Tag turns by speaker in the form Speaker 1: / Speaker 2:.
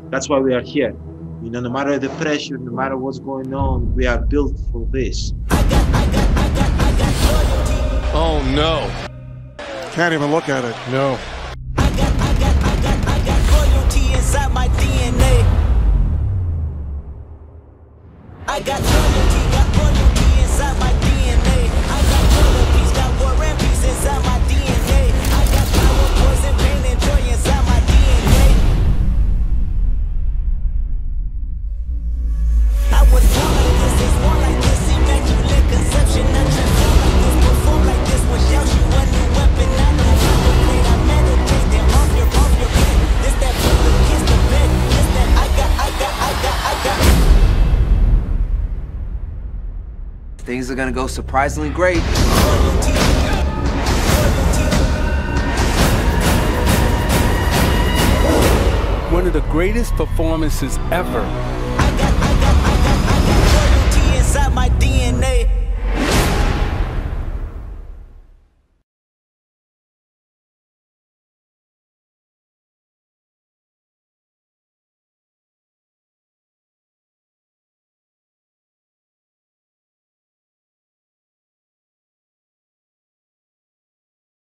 Speaker 1: That's why we are here. You know, no matter the pressure, no matter what's going on, we are built for this.
Speaker 2: Oh no.
Speaker 3: Can't even look at it.
Speaker 2: No.
Speaker 4: I got loyalty inside my DNA. I got loyalty inside my DNA. I got loyalty, got war and peace inside my DNA. I got power, poison, pain, and joy inside my DNA. I was born like this, is born like this, immaculate conception. I transform like this, perform like this, without you a new weapon. I don't contemplate, I meditate, then off your head. This that bullet kiss the bed. This that I got.
Speaker 5: Things are gonna go surprisingly great.
Speaker 2: One of the greatest performances ever.